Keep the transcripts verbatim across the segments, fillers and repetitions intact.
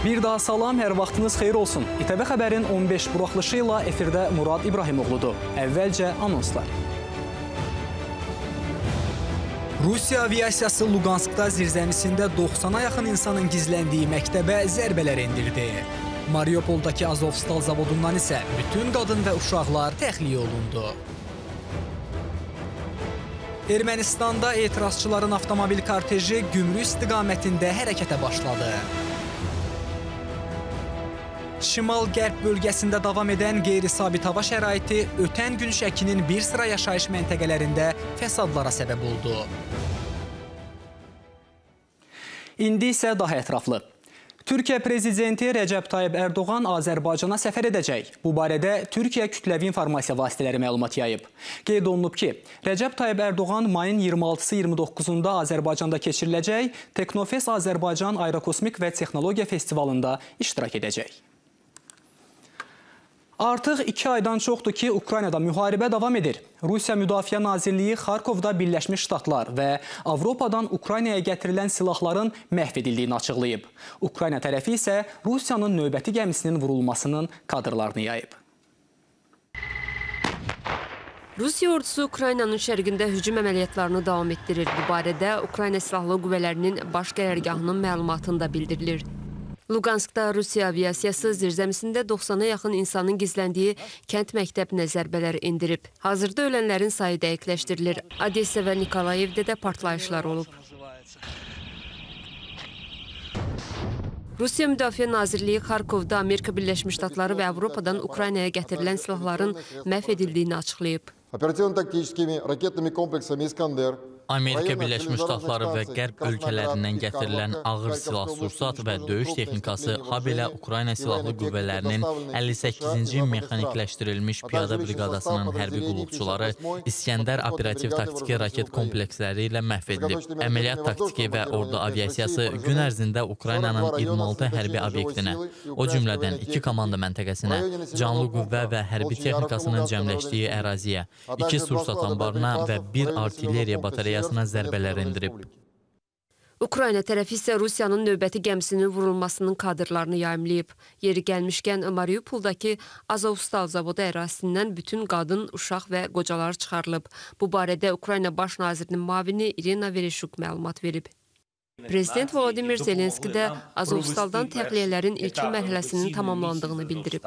Bir daha salam, hər vaxtınız xeyir olsun. İTV Xəbərin on beş buraxılışı ilə efirdə Murad İbrahimoğludur. Əvvəlcə anonslar. Rusiya aviasiyası Luqanskda zirzəmisində doxsana yaxın insanın gizləndiyi məktəbə zərbələr endirdi. Mariupoldakı Azovstal zavodundan isə bütün qadın və uşaqlar təxliyə olundu. Ermənistanda etirazçıların avtomobil korteji Gümrük istiqamətində hərəkətə başladı. Şimal-qərb bölgəsində davam edən qeyri-sabit hava şəraiti ötən gün Şəkinin bir sıra yaşayış məntəqələrində fəsadlara səbəb oldu. İndi isə daha ətraflı. Türkiyə prezidenti Rəcəb Tayyib Ərdoğan Azərbaycana səfər edəcək. Bu barədə Türkiyə kütləvi informasiya vasitələri məlumat yayıb. Qeyd olunub ki, Rəcəb Tayyib Ərdoğan mayın iyirmi altısı iyirmi doqquzunda Azərbaycanda keçiriləcək Teknofest Azərbaycan Aerokosmik və Texnologiya Festivalında iştirak edəcək. Artıq iki aydan çoxdur ki, Ukraynada müharibə davam edir. Rusiya Müdafiə Nazirliyi Xarkovda Birləşmiş Ştatlar və Avropadan Ukraynaya gətirilən silahların məhv edildiyini açıqlayıb. Ukrayna tərəfi isə Rusiyanın növbəti gəmisinin vurulmasının kadrlarını yayıb. Rusiya ordusu Ukraynanın şərqində hücum əməliyyatlarını davam etdirir. Bu barədə Ukrayna Silahlı Qüvvələrinin baş qərargahının məlumatında bildirilir. Luqanskda Rusiya aviasiyası zirzəmisində doxsana yaxın insanın gizləndiyi kənd məktəbinə zərbələr indirib. Hazırda ölənlərin sayı dəqiqləşdirilir. Odessa və Nikolayevdə də partlayışlar olub. Rusiya Müdafiə Nazirliyi Xarkovda Amerika Birləşmiş Ştatları və Avropadan Ukraynaya gətirilən silahların məhv edildiyini açıqlayıb. Operativ-taktiskimi raketnimi kompleksami İskander Amerika Birləşmiş Ştatları və Qərb ölkələrindən gətirilən ağır silah-sursat və döyüş texnikası, habelə Ukrayna Silahlı Qüvvələrinin əlli səkkizinci mexanikləşdirilmiş piyada briqadasının hərbi qulluqçuları İskəndər operativ-taktiki raket kompleksləri ilə məhv edilib. Əməliyyat taktiki və ordu aviasiyası gün ərzində Ukraynanın iyirmi altı hərbi obyektinə, o cümlədən iki komanda məntəqəsinə, canlı qüvvə və hərbi texnikasının cəmləşdiyi əraziyə, iki sursat anbarına və bir artilleriya batareyasına zərbələr indirib. Ukrayna tərəfi isə Rusiyanın növbəti gəmisinin vurulmasının kadrlarını yayımlayıb. Yeri gəlmişkən Mariupoldakı Azovstal zavodu ərazisindən bütün qadın, uşaq və qocalar çıxarılıb. Bu barədə Ukrayna Baş Nazirinin müavini İrina Vereshuk məlumat verib. Prezident Volodimir Zelenski də Azovstaldan təxliyələrin ilkin mərhələsinin tamamlandığını bildirib.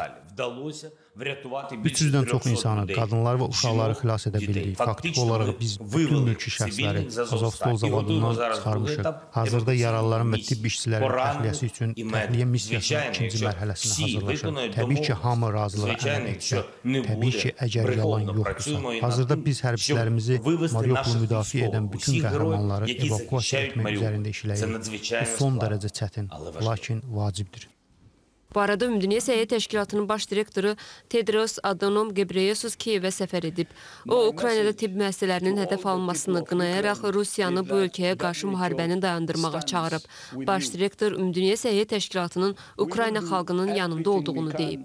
üç yüzdən çox insanı, qadınlar və uşaqları xilas edə bildik. Faktiki olaraq biz bütün mülki şəxsləri Azovstal zavodundan çıxarmışıq. Hazırda yaralıların və tibb işçilərin təxliyəsi üçün təxliyə missiyasının ikinci mərhələsinə hazırlaşır. Təbii ki, hamı razılığa əməl etsə, təbii ki, əgər yalan yoxdursa. Hazırda biz hərbçilərimizi Mariupolu müdafiə edən bütün qəhrəmanları evakuasiya etmək üzərində işləyirik. Bu son dərəcə çətin, lakin vacibdir. Bu arada Ümumdünya Səhiyyə Təşkilatının baş direktoru Tedros Adhanom Ghebreyesus Kiyevə səfər edib. O, Ukraynada tibb müəssisələrinin hədəf alınmasını qınayaraq Rusiyanı bu ölkəyə qarşı müharibəni dayandırmağa çağırıb. Baş direktor Ümumdünya Səhiyyə Təşkilatının Ukrayna xalqının yanında olduğunu deyib.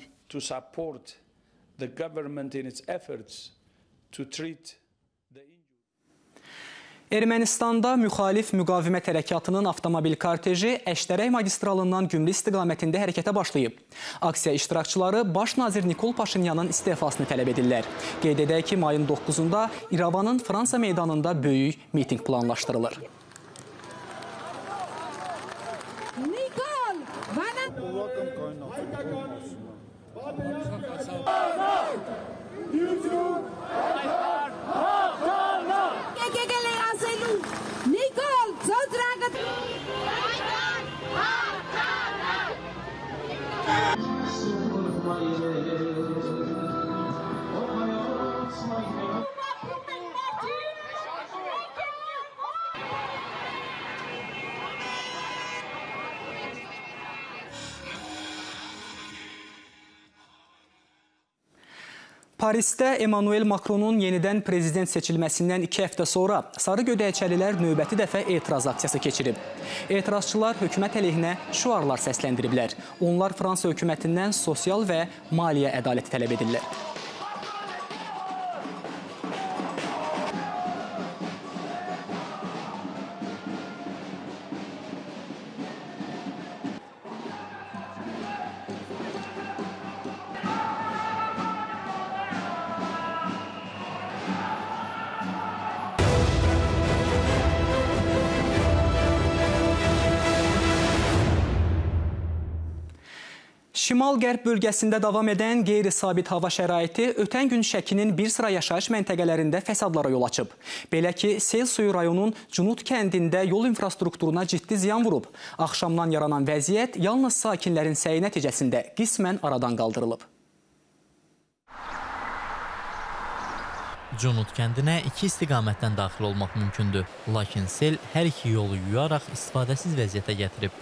Ermənistanda müxalif müqavimət hərəkatının avtomobil korteji Əştərək magistralından Gümrük istiqamətində hərəkətə başlayıb. Aksiya iştirakçıları baş nazir Nikol Paşinyanın istefasını tələb edirlər. Qeyd edək ki, mayın doqquzunda İrəvanın Fransa meydanında böyük miting planlaşdırılır. Parisdə Emmanuel Macronun yenidən prezident seçilməsindən iki həftə sonra sarı gödəkçəlilər növbəti dəfə etiraz aksiyası keçirib. Etirazçılar hökumət əleyhinə şüarlar səsləndiriblər. Onlar Fransa hökumətindən sosial və maliyyə ədaləti tələb edirlər. Şimal-qərb bölgəsində davam edən qeyri-sabit hava şəraiti ötən gün Şəkinin bir sıra yaşayış məntəqələrində fəsadlara yol açıb. Belə ki, sel suyu rayonun Cunut kəndində yol infrastrukturuna ciddi ziyan vurub. Axşamdan yaranan vəziyyət yalnız sakinlərin səyi nəticəsində qismən aradan qaldırılıb. Cunut kəndinə iki istiqamətdən daxil olmaq mümkündür. Lakin sel hər iki yolu yuyaraq istifadəsiz vəziyyətə gətirib.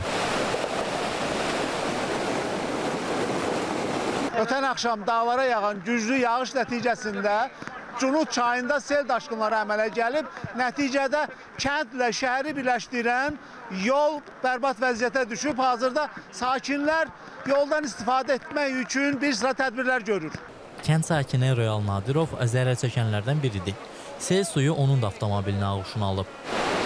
Ötən axşam dağlara yağan güclü yağış nəticəsində Cunut çayında sel daşqınları əmələ gəlib. Nəticədə kəndlə şəhəri birləşdirən yol bərbad vəziyyətə düşüb. Hazırda sakinlər yoldan istifadə etmək üçün bir sıra tədbirlər görür. Kənd sakini Royal Nadirov zərər çəkənlərdən biridir. Sel suyu onun da avtomobilini ağuşuna alıb.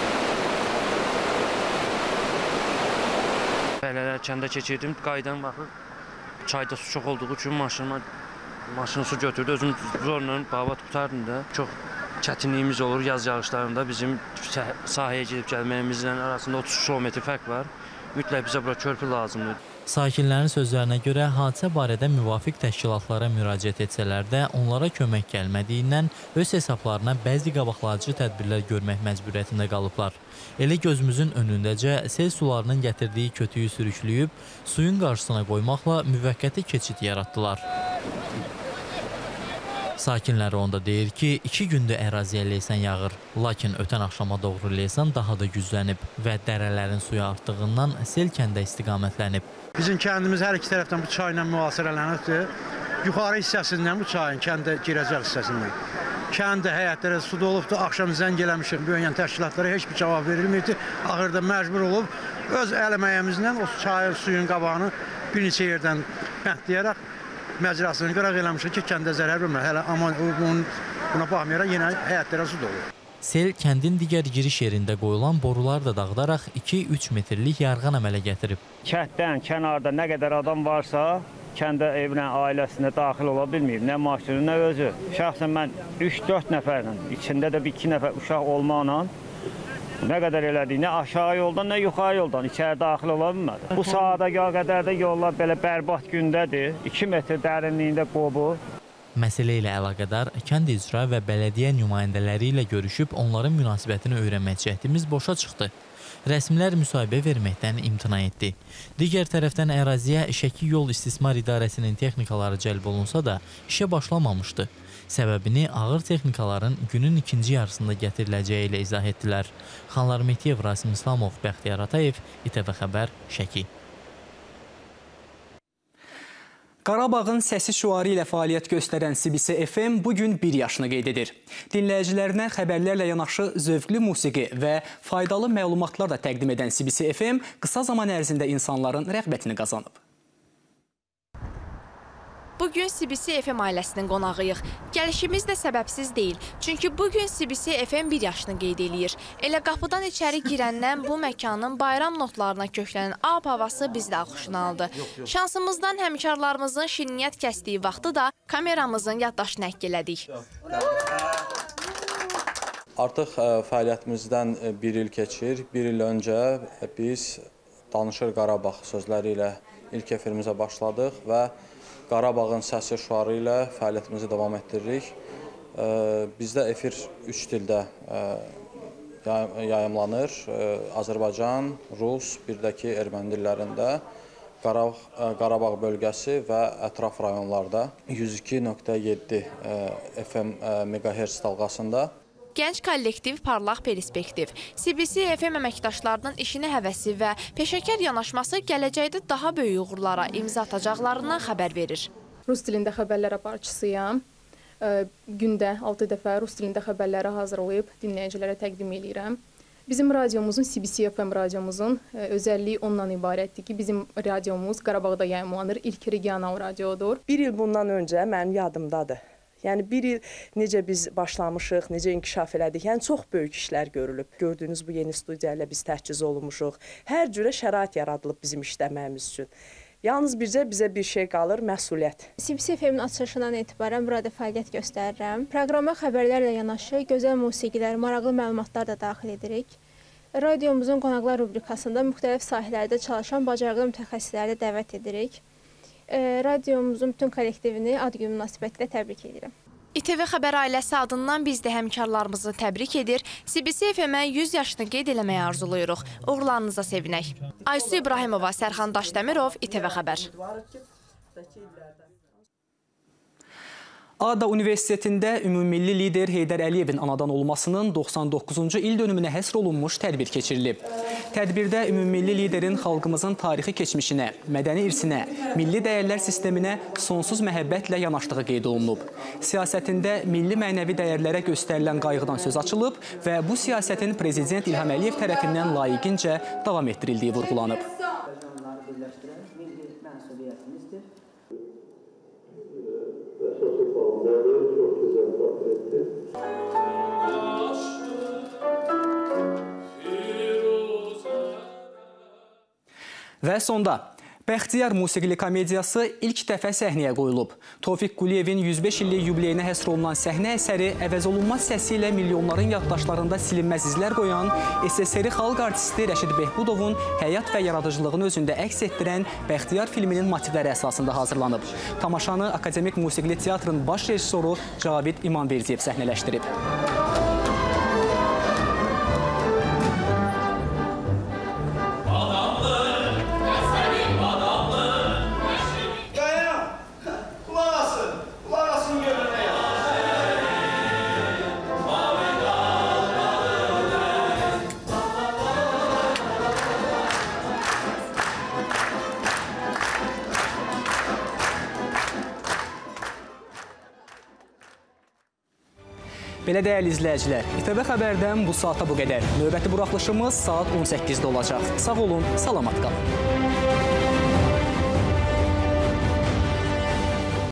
Bələlər kəndə keçirdim, qaydan baxır. Çayda su çox olduğu üçün maşınıma maşını su götürdü. Özüm zorla babat tutardım da. Çox çətinliyimiz olur yaz yağışlarında. Bizim sahəyə gedib gəlməyimizlə arasında otuz kilometr fərq var. Mütləq bizə bura körpü lazımdır. Sakinlərin sözlərinə görə hadisə barədə müvafiq təşkilatlara müraciət etsələr də onlara kömək gəlmədiyindən öz hesablarına bəzi qabaqlayıcı tədbirlər görmək məcburiyyətində qalıblar. Elə gözümüzün önündəcə sel sularının gətirdiyi kötüyü sürükləyib, suyun qarşısına qoymaqla müvəqqəti keçid yaratdılar. Sakinləri onda deyir ki, iki gündür əraziyə leysan yağır. Lakin ötən axşama doğru leysan daha da güclənib və dərələrin suyu artdığından sel kəndə istiqamətlənib. Bizim kəndimiz hər iki tərəfdən bu çayla mühasirələnibdir. Yuxarı hissəsindən bu çayın kəndə girəcək hissəsindən. Kəndə həyətlərə su dolubdur. Axşam zəng eləmişik, böyüyən təşkilatlara heç bir cavab verilmirdi. Axırda məcbur olub öz əliməyimizlə o çayın suyun qabağını bir neçə yerdən bəndləyərək məcrasını qıraq eləmişik ki, kəndə zərər vermir. Hələ amma buna baxmayaraq yenə həyətlərə su dolur. Sel kəndin digər giriş yerində qoyulan borular da dağıdaraq iki üç metrlik yarğan əmələ gətirib. Kənddən kənarda nə qədər adam varsa, kəndə evinə, ailəsinə daxil ola bilməyib. Nə maşını, nə özü. Şəxsən mən üç dörd nəfərlə, içində də bir iki nəfər uşaq olmaqla nə qədər elədik, nə aşağı yoldan, nə yuxarı yoldan içəri daxil ola bilmədi. Bu saata qədər də yollar belə bərbad gündədir. iki metr dərinliyində qobu. Məsələ ilə əlaqədar kənd icra və bələdiyyə nümayəndələri ilə görüşüb onların münasibətini öyrənmək cəhdimiz boşa çıxdı. Rəsmilər müsahibə verməkdən imtina etdi. Digər tərəfdən əraziyə Şəki Yol İstismar İdarəsinin texnikaları cəlb olunsa da işə başlamamışdı. Səbəbini ağır texnikaların günün ikinci yarısında gətiriləcəyi ilə izah etdilər. Xanlar Mehdiyev, Rasim İslamov, Bəxtiyar Atayev, İTV Xəbər, Şəki. Qarabağın səsi şüarı ilə fəaliyyət göstərən C B C F M bugün bir yaşını qeyd edir. Dinləyicilərinə xəbərlərlə yanaşı zövqlü musiqi və faydalı məlumatlar da təqdim edən C B C F M qısa zaman ərzində insanların rəğbətini qazanıb. Bugün C B C F M ailəsinin qonağıyıq. Gəlişimiz də səbəbsiz deyil. Çünki bugün C B C F M bir yaşını qeyd edir. Elə qapıdan içəri girəndən bu məkanın bayram notlarına köklənən ab havası bizdə ağuşuna aldı. Şansımızdan həmkarlarımızın şirniyyat kəsdiyi vaxtı da kameramızın yaddaşını əhk elədik. Artıq fəaliyyətimizdən bir il keçir. Bir il öncə biz Danışır Qarabağ sözləri ilə ilk efirimizə başladıq və Qarabağın səsi şüarı ilə fəaliyyətimizi davam etdiririk. Bizdə efir üç dildə yayımlanır. Azərbaycan, Rus, bir də ki erməni dillərində. Qarabağ bölgəsi və ətraf rayonlarda yüz iki nöqtə yeddi F M megahertz dalğasında. Gənc kollektiv, parlaq perspektiv. C B C F M əməkdaşlarının işini həvəsi və peşəkar yanaşması gələcəkdə daha böyük uğurlara imza atacaqlarından xəbər verir. Rus dilində xəbərlər aparıcısıyam. Gündə altı dəfə rus dilində xəbərləri hazırlayıb dinləyicilərə təqdim edirəm. Bizim radiomuzun, C B C F M radiomuzun özəlliyi ondan ibarətdir ki, bizim radiomuz Qarabağda yayımlanır, ilk regional radiodur. Bir il bundan öncə mənim yadımdadır. Yəni bir il necə biz başlamışıq, necə inkişaf elədik, yəni çox böyük işlər görülüb. Gördüyünüz bu yeni studiya ilə biz təchiz olunmuşuq. Hər cürə şərait yaradılıb bizim işləməyimiz üçün. Yalnız bircə bizə bir şey qalır, məsuliyyət. C B C F M-in açılışından etibarən burada fəaliyyət göstərirəm. Proqrama xəbərlərlə yanaşı gözəl musiqilər, maraqlı məlumatlar da daxil edirik. Radiomuzun qonaqlar rubrikasında müxtəlif sahələrdə çalışan bacarıqlı mütəxəssisləri də dəvət edirik. Radiomuzun bütün kollektivini ad günü münasibətilə təbrik edirəm. İTV Xəbər ailəsi adından biz də həmkarlarımızı təbrik edir. C B C F M-ə yüz yaşını qeyd eləməyi arzuluyuruq. Uğurlarınıza sevinək. Aysu İbrahimova, Sərxan Daşdəmirov, İTV Xəbər. ADA Universitetində ümummilli lider Heydər Əliyevin anadan olmasının doxsan doqquzuncu il dönümünə həsr olunmuş tədbir keçirilib. Tədbirdə ümummilli liderin xalqımızın tarixi keçmişinə, mədəni irsinə, milli dəyərlər sisteminə sonsuz məhəbbətlə yanaşdığı qeyd olunub. Siyasətində milli mənəvi dəyərlərə göstərilən qayğıdan söz açılıb və bu siyasətin Prezident İlham Əliyev tərəfindən layiqincə davam etdirildiyi vurğulanıb. Və sonda, Bəxtiyar musiqili komediyası ilk dəfə səhnəyə qoyulub. Tofiq Quliyevin yüz beş illik yubileyinə həsr olunan səhnə əsəri əvəzolunmaz səsi ilə milyonların yaddaşlarında silinməz izlər qoyan S S R-i xalq artisti Rəşid Behbudovun həyat və yaradıcılığını özündə əks etdirən Bəxtiyar filminin motivləri əsasında hazırlanıb. Tamaşanı Akademik Musiqili Teatrın baş rejissoru Cavid İmanverdiyev səhnələşdirib. Belə dəyərli izləyicilər, İTV Xəbərdən bu saata bu qədər. Növbəti buraxılışımız saat on səkkizdə olacaq. Sağ olun, salamat qalın.